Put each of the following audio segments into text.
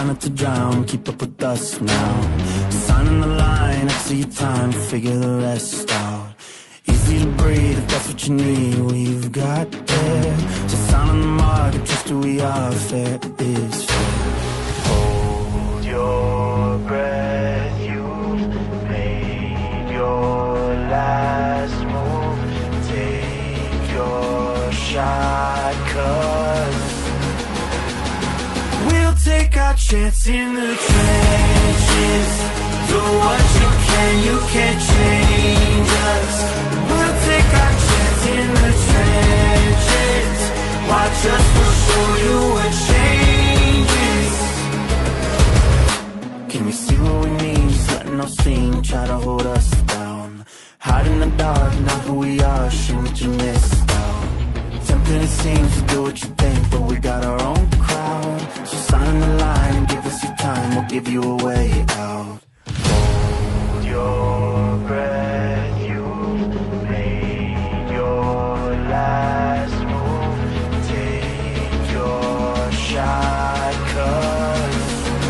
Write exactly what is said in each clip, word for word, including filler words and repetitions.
not to drown, keep up with us now. Signing the line, I see your time, figure the rest out. Easy to breathe if that's what you need, we've got there. So sign on the mark, just who we are, fair is fair. Hold your breath, you've made your last move. Take your shot, 'cause we'll take our chance in the trenches. Do what you can, you can't change us. We'll take our chance in the trenches. Watch us, we'll show you what changes. Can we see what we need? Just letting no scene try to hold us down. Hide in the dark, not who we are, show what you missed out. Tempting it seems to do what you think, but we got our own crowd. So sign the line and give us your time, we'll give you a way out. Hold your breath, you've made your last move. Take your shot, 'cause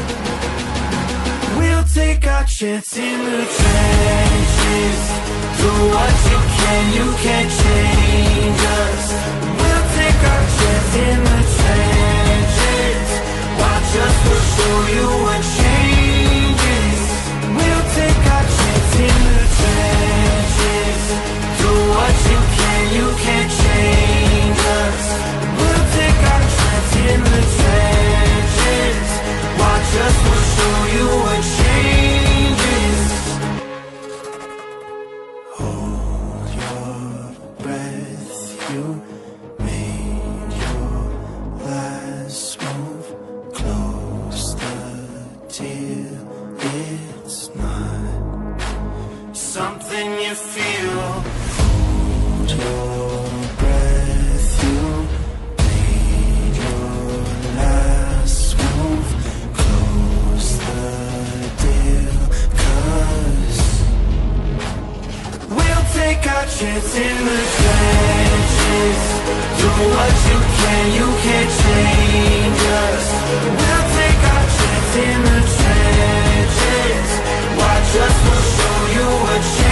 we'll take our chance in the trenches. Do what you can, you can't change us. We'll take our chance in the trenches. Watch us, we'll show you what changes. We'll take our chance in the trenches. Do what you can, you can't change us. We'll take our chance in the trenches. Watch us, we'll show you what changes. Hold your breath, you made your last move. Close the deal, it's not something you feel. Hold your breath, you made your last move. Close the deal, 'cause we'll take our chance in the trenches. Do what you can, you can't change us. We'll take our chance in the trenches. Watch us, we'll show you what changes.